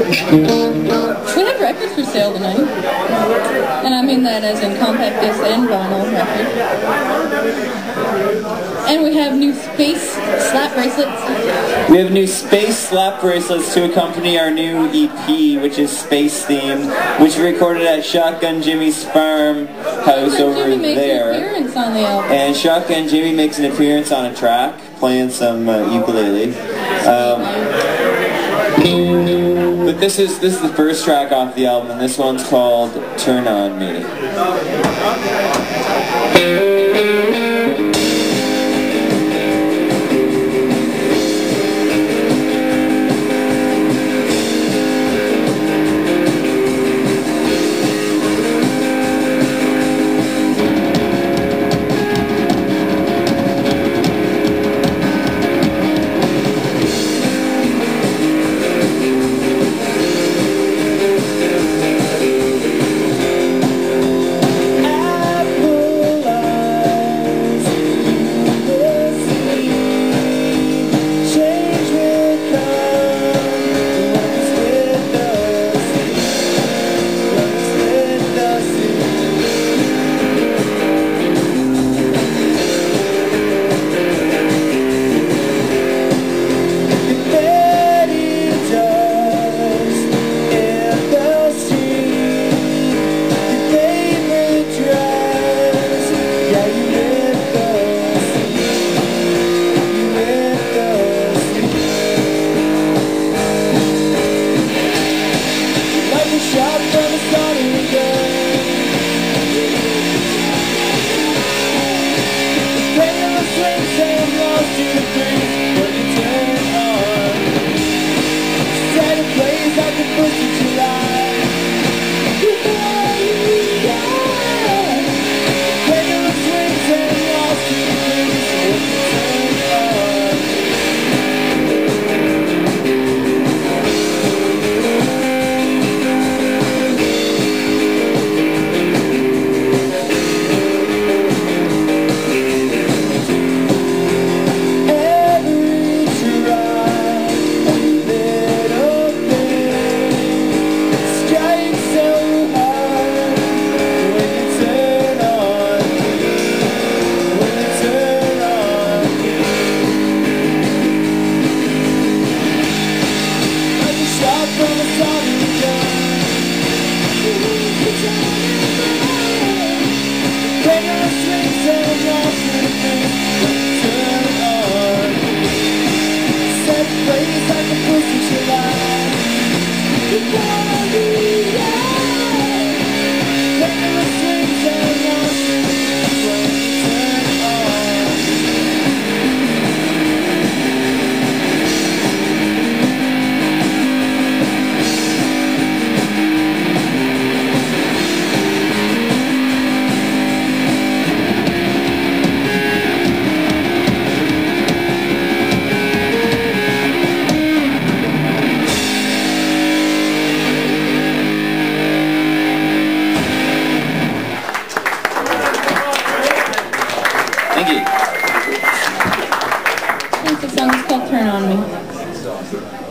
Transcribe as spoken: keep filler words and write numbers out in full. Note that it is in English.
We have records for sale tonight. And I mean that as in compact disc and vinyl records. And we have new space slap bracelets. We have new space slap bracelets to accompany our new E P, which is space themed, which we recorded at Shotgun Jimmy's farmhouse Shotgun over Jimmy makes there. an appearance on the album. And Shotgun Jimmy makes an appearance on a track, playing some uh, ukulele. Um, but this is this is the first track off the album, and this one's called "Turn On Me." Thank you. I think the song is called Turn On Me.